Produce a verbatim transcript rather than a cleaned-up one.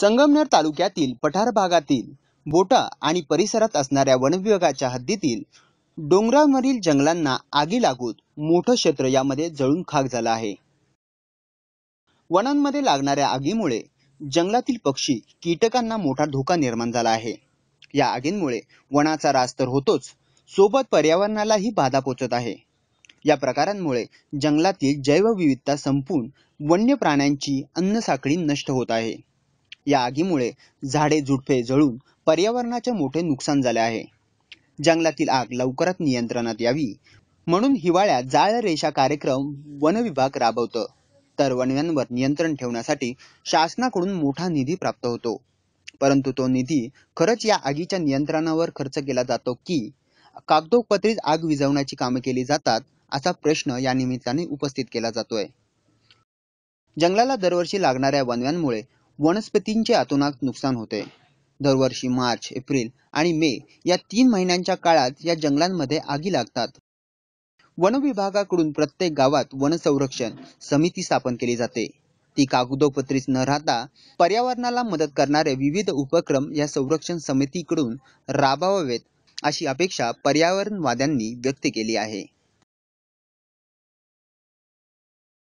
संगमनेर तालुक्यातील पठार भागातील बोटा आणि परिसरात असणाऱ्या वनविभागाच्या हद्दीतील डोंगरावरील जंगलांना आगी लागून मोठं क्षेत्र यामध्ये जळून खाक झालं आहे। वनांमध्ये लागणाऱ्या आगीमुळे जंगलातील पक्षी कीटकांना मोठा धोका निर्माण झाला आहे। या आगींमुळे वनाचा ऱ्हास तर होतोच, सोबत पर्यावरणालाही बाधा पोहोचत आहे। या प्रकारांमुळे जंगलातील जैवविविधता संपून वन्य प्राण्यांची अन्नसाखळी नष्ट होत आहे। या आगीमुळे झाडे झुडपे जळून पर्यावरणाचे मोठे नुकसान झाले आहे। जंगलातील आग लवकरात नियंत्रणात यावी म्हणून हिवाळ्यात जाळ रेषा कार्यक्रम वन विभाग राबवतो, तर वन्यांवर नियंत्रण ठेवण्यासाठी शासनाकडून मोठा निधी प्राप्त होतो। परंतु तो निधी खरंच या आगीच्या नियंत्रणावर खर्च केला जातो की कागदोपत्रीच आग विझवण्याची कामे केली जातात, असा प्रश्न या निमित्ताने उपस्थित केला जातोय। जंगलाला दरवर्षी लागणाऱ्या वन्यांमुळे वनस्पतींचे अतोनात नुकसान होते। दरवर्षी मार्च, एप्रिल आणि मे या तीन महिन्यांच्या काळात या जंगलांमध्ये आगी लागतात। वन विभागाकडून प्रत्येक गावात वन संरक्षण समिती स्थापन केली जाते। ती कागदोपत्रीच न राहता पर्यावरणाला मदत करणारे विविध उपक्रम या संरक्षण समितीकडून राबवावेत, अशी अपेक्षा पर्यावरणवाद्यांनी व्यक्त केली आहे।